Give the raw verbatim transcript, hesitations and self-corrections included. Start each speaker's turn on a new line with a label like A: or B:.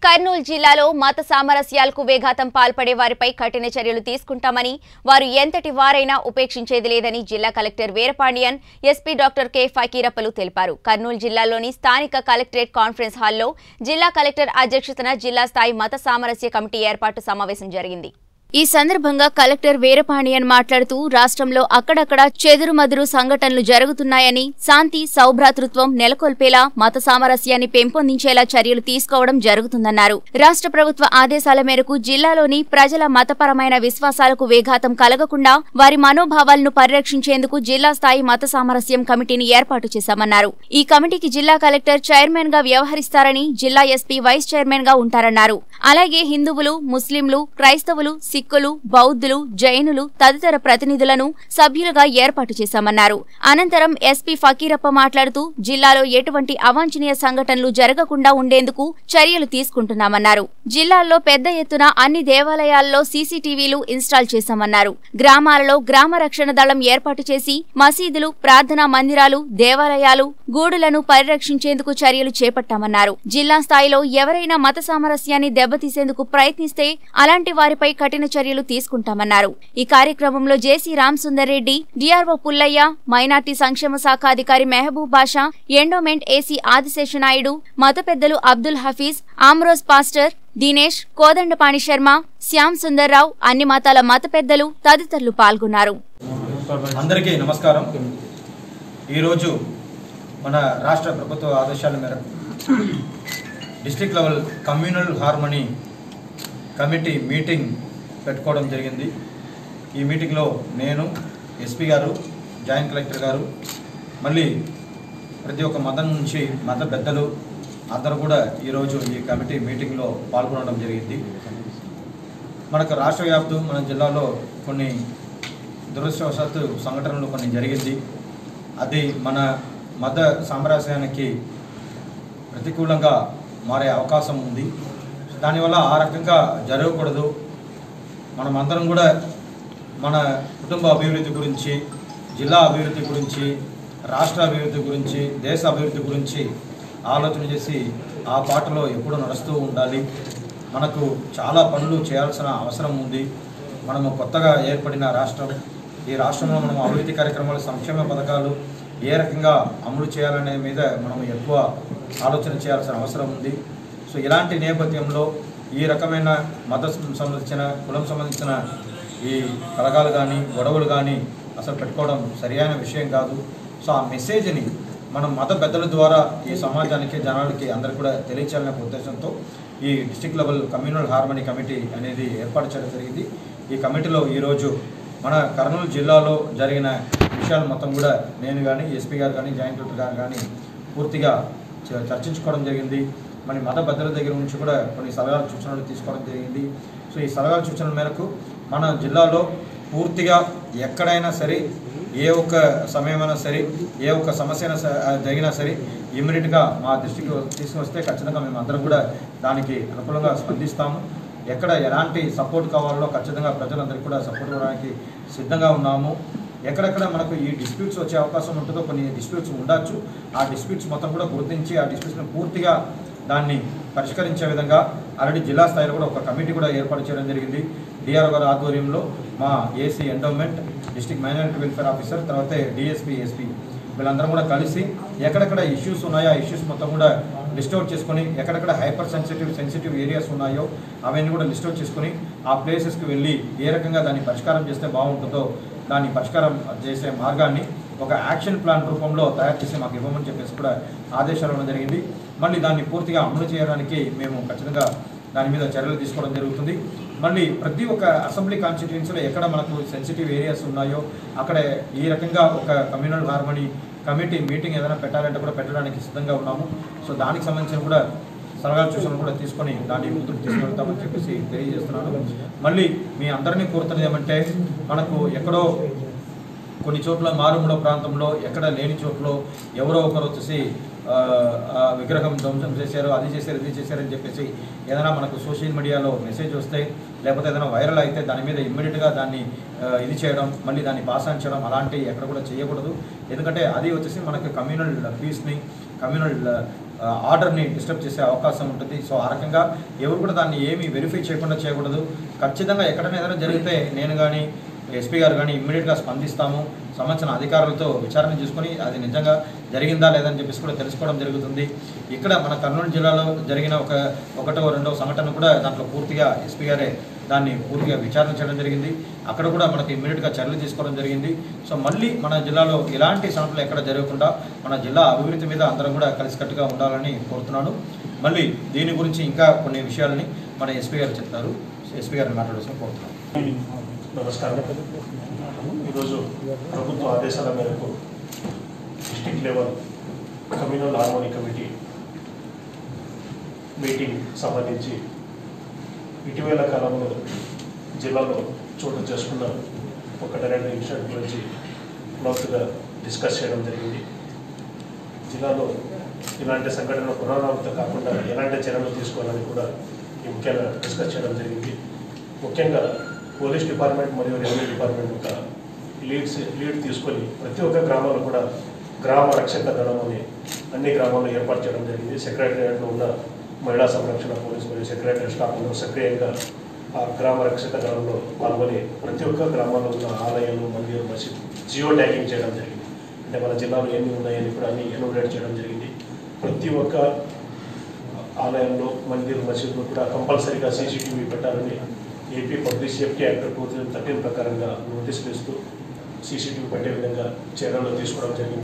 A: కర్నూలు జిల్లాలో మత సామరస్యాలకు వేఘాతం పాల్పడే వారిపై కఠిన చర్యలు తీసుకుంటామని వారు ఎంతటి వారైనా ఉపేక్షించేది లేదని జిల్లా collector Veerapandian SP doctor K ఫకీరప్పలు తెలిపారు. కర్నూలు జిల్లాలోని స్థానిక కలెక్టరేట్ కాన్ఫరెన్స్ హాల్లో జిల్లా కలెక్టర్ అధ్యక్షతన జిల్లా స్థాయి మత సామరస్య కమిటీ ఏర్పాటు సమావేశం జరిగింది. ఈ సందర్భంగా కలెక్టర్ వీరపాండియన్ మాట్లాడుతూ రాష్ట్రంలో అక్కడక్కడ చెదురుమదురు సంఘటనలు జరుగుతున్నాయని, శాంతి సౌభ్రాతృత్వం నెలకొల్పేలా మత సామరస్యాన్ని పెంపొందించేలా చర్యలు తీసుకోవడం జరుగుతుందన్నారు. రాష్ట్ర ప్రభుత్వ ఆదేశాల మేరకు జిల్లాలోని ప్రజల మతపరమైన విశ్వాసాలకు వేఘాతం కలగకుండా వారి మనోభావాలను పరిరక్షించేందుకు జిల్లా స్థాయి మత సామరస్యం కమిటీని ఏర్పాటు చేశామన్నారు. ఈ కమిటీకి జిల్లా కలెక్టర్ చైర్మన్ గా వ్యవహరిస్తారని, జిల్లా ఎస్పీ వైస్ చైర్మన్ గా ఉంటారన్నారు. అలాగే హిందువులు, ముస్లింలు, క్రైస్తవులు, సిక్కులు, బౌద్ధులు, జైనులు తదితర ప్రతినిధులను సభ్యులుగా ఏర్పాటు చేశామన్నారు. అనంతరం ఎస్పీ ఫకీరప్ప మాట్లాడుతూ జిల్లాలో ఎటువంటి అవాంఛనీయ సంఘటనలు జరగకుండా ఉండేందుకు చర్యలు తీసుకుంటున్నామన్నారు. జిల్లాల్లో పెద్ద ఎత్తున అన్ని దేవాలయాల్లో సీసీటీవీలు ఇన్స్టాల్ చేశామన్నారు. గ్రామాలలో గ్రామ రక్షణ దళం ఏర్పాటు చేసి మసీదులు, ప్రార్థనా మందిరాలు, దేవాలయాలు, గూడులను పరిరక్షించేందుకు చర్యలు చేపట్టామన్నారు. జిల్లా స్థాయిలో ఎవరైనా మత సామరస్యాన్ని దెబ్బతీసేందుకు ప్రయత్నిస్తే అలాంటి వారిపై కఠిన చర్యలు తీసుకుంటామన్నారు. ఈ కార్యక్రమంలో JC Ramasundar Reddy, DRO Pullaiah, minority సంక్షేమ శాఖ అధికారి మెహబూబ్ బాషా, ఎండోమెంట్ ఏసీ ఆదిశేషనాయుడు, మత పెద్దలు అబ్దుల్ హఫీజ్, ఆమ్రోజ్ పాస్టర్ దినేష్, కోదండపాణి శర్మ, శ్యామ్ సుందర్రావు, అన్ని మతాల మత పెద్దలు తదితరులు పాల్గొన్నారు.
B: అందరికీ నమస్కారం. ఈరోజు మన రాష్ట్ర ప్రభుత్వ ఆదేశాల మేరకు district level communal harmony committee meeting పెట్టుకోవడం జరిగింది. ఈ మీటింగ్లో నేను, ఎస్పీ గారు, జాయింట్ కలెక్టర్ గారు, మళ్ళీ ప్రతి ఒక్క మతం నుంచి మత పెద్దలు అందరూ కూడా ఈరోజు ఈ కమిటీ మీటింగ్లో పాల్గొనడం జరిగింది. మనకు రాష్ట్ర వ్యాప్తం మన జిల్లాలో కొన్ని దురదృష్టవశాత్తు సంఘటనలు కొన్ని జరిగింది. అది మన మత సామరస్యానికి ప్రతికూలంగా మారే అవకాశం ఉంది. దానివల్ల ఆ రకంగా జరగకూడదు. మనమందరం కూడా మన కుటుంబ అభివృద్ధి గురించి, జిల్లా అభివృద్ధి గురించి, రాష్ట్ర అభివృద్ధి గురించి, దేశ అభివృద్ధి గురించి ఆలోచన చేసి ఆ బాటలో ఎప్పుడూ నడుస్తూ ఉండాలి. మనకు చాలా పనులు చేయాల్సిన అవసరం ఉంది. మనము కొత్తగా ఏర్పడిన రాష్ట్రం. ఈ రాష్ట్రంలో మనం అభివృద్ధి కార్యక్రమాలు, సంక్షేమ పథకాలు ఏ రకంగా అమలు చేయాలనే మీద మనం ఎక్కువ ఆలోచన చేయాల్సిన అవసరం ఉంది. సో ఇలాంటి నేపథ్యంలో ఈ రకమైన మత సంబంధించిన, కులం సంబంధించిన ఈ కలగాలు కానీ, గొడవలు కానీ అసలు పెట్టుకోవడం సరైన విషయం కాదు. సో ఆ మెసేజ్ని మనం మత పెద్దల ద్వారా ఈ సమాజానికి, జనాలకి అందరికీ కూడా తెలియచేయాలనే ఉద్దేశంతో ఈ district level communal harmony committee అనేది ఏర్పాటు చేయడం జరిగింది. ఈ కమిటీలో ఈరోజు మన కర్నూలు జిల్లాలో జరిగిన విషయాలు మొత్తం కూడా నేను కానీ, ఎస్పీ గారు కానీ, జాయింట్ కలెక్టర్ గారు కానీ పూర్తిగా చర్చించుకోవడం జరిగింది. మరి మత పెద్దల దగ్గర నుంచి కూడా కొన్ని సలహాలు సూచనలు తీసుకోవడం జరిగింది. సో ఈ సలహాల సూచనల మేరకు మన జిల్లాలో పూర్తిగా ఎక్కడైనా సరే, ఏ ఒక్క సమయమైనా సరే, ఏ ఒక్క సమస్య అయినా జరిగినా సరే ఇమ్మీడియట్గా మా దృష్టికి తీసుకొస్తే ఖచ్చితంగా మేము అందరం కూడా దానికి అనుకూలంగా స్పందిస్తాము. ఎక్కడ ఎలాంటి సపోర్ట్ కావాలో ఖచ్చితంగా ప్రజలందరికీ కూడా సపోర్ట్ ఇవ్వడానికి సిద్ధంగా ఉన్నాము. ఎక్కడెక్కడ మనకు ఈ డిస్ప్యూట్స్ వచ్చే అవకాశం ఉంటుందో కొన్ని డిస్ప్యూట్స్ ఉండొచ్చు. ఆ డిస్ప్యూట్స్ మొత్తం కూడా గుర్తించి ఆ డిస్ప్యూట్స్ని పూర్తిగా దాన్ని పరిష్కరించే విధంగా ఆల్రెడీ జిల్లా స్థాయిలో కూడా ఒక కమిటీ కూడా ఏర్పాటు చేయడం జరిగింది. డిఆర్ఓ గారి ఆధ్వర్యంలో మా AC endowment, district minority welfare officer, తర్వాత డిఎస్పీ, ఎస్పీ వీళ్ళందరం కూడా కలిసి ఎక్కడెక్కడ ఇష్యూస్ ఉన్నాయో ఆ ఇష్యూస్ మొత్తం కూడా లిస్ట్ అవుట్ చేసుకొని, ఎక్కడెక్కడ హైపర్ సెన్సిటివ్ సెన్సిటివ్ ఏరియాస్ ఉన్నాయో అవన్నీ కూడా లిస్ట్ అవుట్ చేసుకొని ఆ ప్లేసెస్కి వెళ్ళి ఏ రకంగా దాన్ని పరిష్కారం చేస్తే బాగుంటుందో దాన్ని పరిష్కారం చేసే మార్గాన్ని ఒక యాక్షన్ ప్లాన్ రూపంలో తయారు చేసి మాకు ఇవ్వమని చెప్పేసి కూడా ఆదేశాలు ఇవ్వడం జరిగింది. మళ్ళీ దాన్ని పూర్తిగా అమలు చేయడానికి మేము ఖచ్చితంగా దాని మీద చర్యలు తీసుకోవడం జరుగుతుంది. మళ్ళీ ప్రతి ఒక్క అసెంబ్లీ కాన్స్టిట్యుయెన్సీలో ఎక్కడ మనకు సెన్సిటివ్ ఏరియాస్ ఉన్నాయో అక్కడ ఈ రకంగా ఒక కమ్యూనల్ హార్మనీ కమిటీ మీటింగ్ ఏదైనా పెట్టాలంటే కూడా పెట్టడానికి సిద్ధంగా ఉన్నాము. సో దానికి సంబంధించిన కూడా సలహాలు సూచనలు కూడా తీసుకొని దాన్ని ముందుకు తీసుకెళ్తామని చెప్పేసి తెలియజేస్తున్నాను. మళ్ళీ మీ అందరినీ కోరుతున్నది ఏమంటే, మనకు ఎక్కడో కొన్ని చోట్ల మారుమూల ప్రాంతంలో ఎక్కడ లేని చోట్ల ఎవరో ఒకరు వచ్చేసి విగ్రహం ధ్వంసం చేశారు, అది చేశారు, ఇది చేశారని చెప్పేసి ఏదైనా మనకు సోషల్ మీడియాలో మెసేజ్ వస్తే, లేకపోతే ఏదైనా వైరల్ అయితే దాని మీద ఇమ్మీడియట్గా దాన్ని ఇది చేయడం, మళ్ళీ దాన్ని పాస్ ఆన్ చేయడం అలాంటివి ఎక్కడ కూడా చేయకూడదు. ఎందుకంటే అది వచ్చేసి మనకు కమ్యూనల్ పీస్ని, కమ్యూనల్ ఆర్డర్ని డిస్టర్బ్ చేసే అవకాశం ఉంటుంది. సో ఆ రకంగా ఎవరు కూడా దాన్ని ఏమీ వెరిఫై చేయకుండా చేయకూడదు. ఖచ్చితంగా ఎక్కడైనా ఏదైనా జరిగితే నేను కానీ ఎస్పీ గారు కానీ ఇమ్మీడియట్గా స్పందిస్తాము. సంబంధించిన అధికారులతో విచారణ చేసుకుని అది నిజంగా జరిగిందా లేదని చెప్పేసి కూడా తెలుసుకోవడం జరుగుతుంది. ఇక్కడ మన కర్నూలు జిల్లాలో జరిగిన ఒక ఒకటో రెండో సంఘటన కూడా దాంట్లో పూర్తిగా ఎస్పీ గారే దాన్ని పూర్తిగా విచారణ చేయడం జరిగింది. అక్కడ కూడా మనకి ఇమ్మీడియట్గా చర్యలు తీసుకోవడం జరిగింది. సో మళ్ళీ మన జిల్లాలో ఇలాంటి సంఘటనలు ఎక్కడ జరగకుండా మన జిల్లా అభివృద్ధి మీద అందరం కూడా కలిసికట్టుగా ఉండాలని కోరుతున్నాను. మళ్ళీ దీని గురించి ఇంకా కొన్ని విషయాలని మన ఎస్పీ గారు చెప్తారు. ఎస్పీ గారిని మాట్లాడాల్సిన కోరుతున్నాను.
C: నమస్కారం. ఈరోజు ప్రభుత్వ ఆదేశాల మేరకు district level communal harmony committee meeting సంబంధించి ఇటీవల కాలంలో జిల్లాలో చోటు చేసుకున్న ఒక టెరెంట్ ఇన్సిడెంట్ గురించి లోతుగా డిస్కస్ చేయడం జరిగింది. జిల్లాలో ఇలాంటి సంఘటనలు పునరావృతం కాకుండా ఎలాంటి చర్యలు తీసుకోవాలని కూడా ఈ ముఖ్యంగా డిస్కస్ చేయడం జరిగింది. ముఖ్యంగా పోలీస్ డిపార్ట్మెంట్ మరియు రెవెన్యూ డిపార్ట్మెంట్ యొక్క లీడ్స్ లీడ్ తీసుకొని ప్రతి ఒక్క గ్రామంలో కూడా గ్రామ రక్షక దళం అని అన్ని గ్రామాల్లో ఏర్పాటు చేయడం జరిగింది. సెక్రటరియట్లో ఉన్న మహిళా సంరక్షణ పోలీసు మరియు సెక్రటరియట్ స్టాఫ్ అందరూ సక్రియంగా ఆ గ్రామ రక్షక దళంలో పాల్గొని ప్రతి ఒక్క గ్రామాల్లో ఉన్న ఆలయాలు మందిరం మసీదు జియో ట్యాగింగ్ చేయడం జరిగింది. అంటే మన జిల్లాలో ఎన్ని ఉన్నాయని కూడా అన్ని ఎన్యూమరేట్ చేయడం జరిగింది. ప్రతి ఒక్క ఆలయంలో మందిర్ మసీదులో కూడా కంపల్సరీగా సీసీటీవీ పెట్టాలని AP public safety act two thousand thirteen ప్రకారంగా నోటీసులు ఇస్తూ సీసీటీవీ పెట్టే విధంగా చర్యలు తీసుకోవడం జరిగింది.